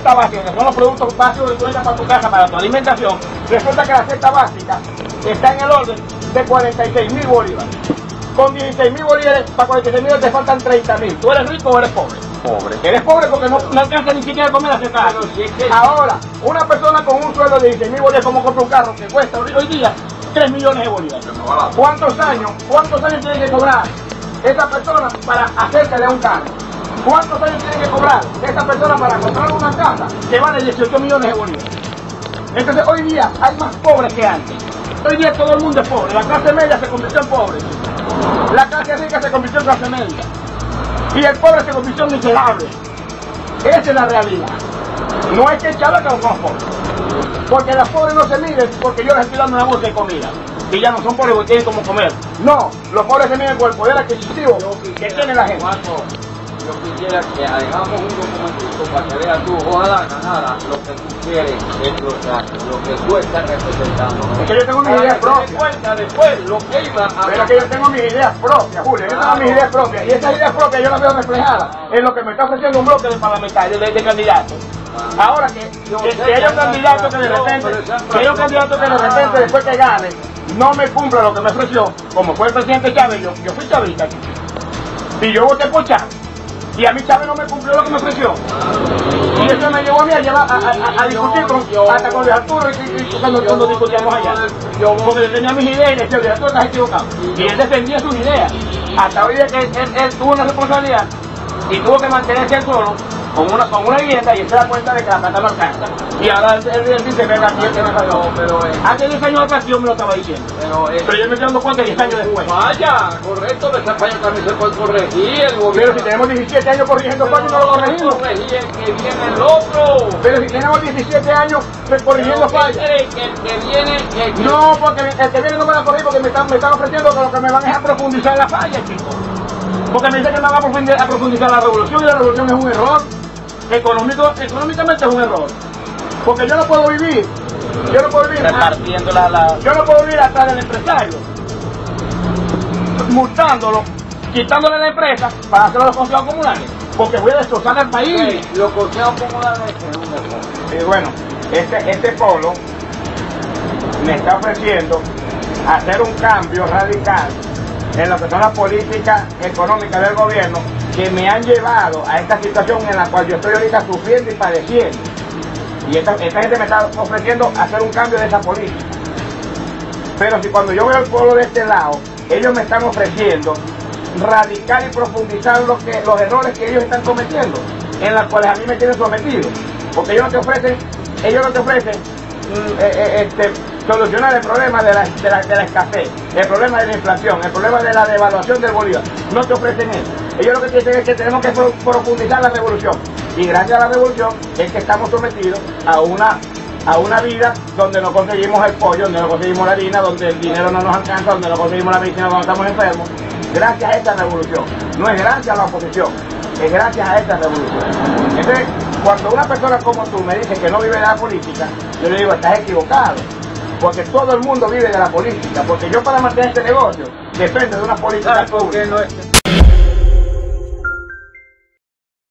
cesta básica, que son los productos básicos que tú necesitas para tu casa, para tu alimentación, resulta que la cesta básica está en el orden de 46.000 bolívares. Con 16.000 bolívares, para 46.000 te faltan 30.000. ¿Tú eres rico o eres pobre? Pobre. Eres pobre porque no alcanza ni siquiera a comer la cesta básica. Ahora, una persona con un sueldo de 16.000 bolívares, como compra un carro que cuesta hoy día 3 millones de bolívares. ¿Cuántos años tiene que cobrar esa persona para hacerse un carro? ¿Cuántos años tiene que cobrar esa persona para comprar una casa que vale 18 millones de bolívares? Entonces hoy día hay más pobres que antes. Hoy día todo el mundo es pobre. La clase media se convirtió en pobre. La clase rica se convirtió en clase media. Y el pobre se convirtió en miserable. Esa es la realidad. No es que Chávez que no somos pobres. Porque los pobres no se miden porque yo les estoy dando una bolsa de comida. Y ya no son pobres porque tienen como comer. No, los pobres se miden por el poder adquisitivo que tiene la gente. Yo quisiera que hagamos un documentito para que veas tú, ojalá ganara lo que tú quieres, lo que tú estás representando. Es que yo tengo mis ideas propias. Cuenta después lo que iba a... Pero es que yo tengo mis ideas propias, Julio. Yo tengo mis ideas propias. Y esas ideas propias yo las veo reflejadas en lo que me está ofreciendo un bloque de parlamentarios, de candidatos. Ahora que ellos candidatos que de repente, después que gane, no me cumplan lo que me ofreció, como fue el presidente Chávez, yo fui chavista aquí. Y yo voté por Chávez. Y a mí Chávez no me cumplió lo que me ofreció. Y eso me llevó a mí a llevar a discutir hasta con Luis Arturo y cuando discutíamos allá. Porque yo tenía mis ideas y le decía, Luis Arturo, estás equivocado. Y él defendía sus ideas. Hasta hoy día que él tuvo una responsabilidad y tuvo que mantenerse él solo con una vivienda y él se da cuenta de que la plata no alcanza. Y ahora él dice, venga, aquí que no salió. Pero hace 10 años atrás yo me lo estaba diciendo. Pero yo me estoy dando cuenta 10 años después. Vaya, correcto, de esa falla también se puede corregir el gobierno. Pero si tenemos 17 años corrigiendo fallos, no lo corregimos. Corregir que viene el otro. Pero si tenemos 17 años corrigiendo fallos. Que viene... No, porque el que viene no me va a corregir porque me están ofreciendo que lo que me van es a profundizar la falla, chicos. Porque me dicen que me van a profundizar la revolución y la revolución es un error. Económicamente es un error. Porque yo no puedo vivir. Repartiendo yo no puedo vivir atrás del empresario. Multándolo, quitándole la empresa para hacerlo a los consejos comunales. Porque voy a destrozar el país. Los consejos comunales es un error. Y bueno, este pueblo me está ofreciendo hacer un cambio radical en lo que son las políticas económicas del gobierno que me han llevado a esta situación en la cual yo estoy ahorita sufriendo y padeciendo. Y esta gente me está ofreciendo hacer un cambio de esa política. Pero si cuando yo veo al pueblo de este lado, ellos me están ofreciendo radical y profundizar los errores que ellos están cometiendo, en las cuales a mí me tienen sometido. Porque ellos no te ofrecen solucionar el problema de la escasez, el problema de la inflación, el problema de la devaluación del bolívar. No te ofrecen eso. Ellos lo que dicen es que tenemos que profundizar la revolución. Y gracias a la revolución es que estamos sometidos a una vida donde no conseguimos el pollo, donde no conseguimos la harina, donde el dinero no nos alcanza, donde no conseguimos la medicina cuando estamos enfermos. Gracias a esta revolución. No es gracias a la oposición, es gracias a esta revolución. Entonces, cuando una persona como tú me dice que no vive de la política, yo le digo, estás equivocado. Porque todo el mundo vive de la política. Porque yo para mantener este negocio depende de una política pública.